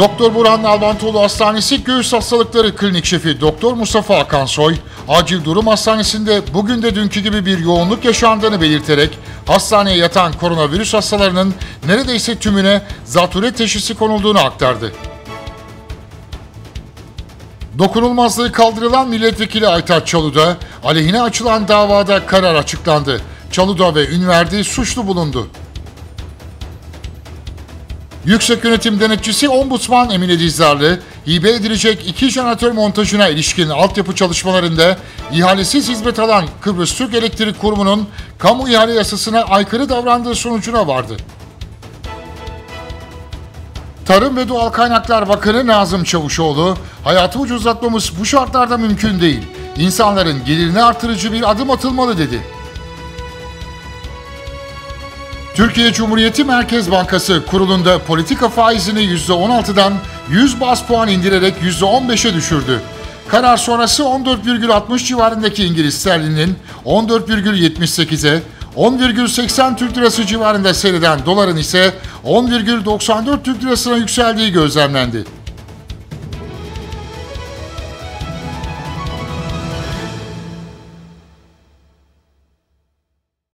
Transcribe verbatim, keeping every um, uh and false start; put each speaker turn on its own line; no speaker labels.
Doktor Burhan Nalbantoğlu Hastanesi Göğüs Hastalıkları Klinik Şefi Doktor Mustafa Akansoy, Acil Durum Hastanesi'nde bugün de dünkü gibi bir yoğunluk yaşandığını belirterek hastaneye yatan koronavirüs hastalarının neredeyse tümüne zatürre teşhisi konulduğunu aktardı. Dokunulmazlığı kaldırılan Milletvekili Aytaç Çaluda, aleyhine açılan davada karar açıklandı. Çaluda ve Ünverdi suçlu bulundu. Yüksek Yönetim Denetçisi Ombudsman Emine Dizdarlı, hibe edilecek iki jeneratör montajına ilişkin altyapı çalışmalarında ihalesiz hizmet alan Kıbrıs Türk Elektrik Kurumu'nun kamu ihale yasasına aykırı davrandığı sonucuna vardı. Tarım ve Doğal Kaynaklar Bakanı Nazım Çavuşoğlu, hayatı ucuzlatmamız bu şartlarda mümkün değil. İnsanların gelirini artırıcı bir adım atılmalı dedi. Türkiye Cumhuriyeti Merkez Bankası kurulunda politika faizini yüzde on altıdan yüz baz puan indirerek yüzde on beşe düşürdü. Karar sonrası on dört virgül altmış civarındaki İngiliz sterlinin on dört virgül yetmiş sekize, on virgül seksen Türk Lirası civarında seyreden doların ise on virgül doksan dört Türk Lirasına yükseldiği gözlemlendi.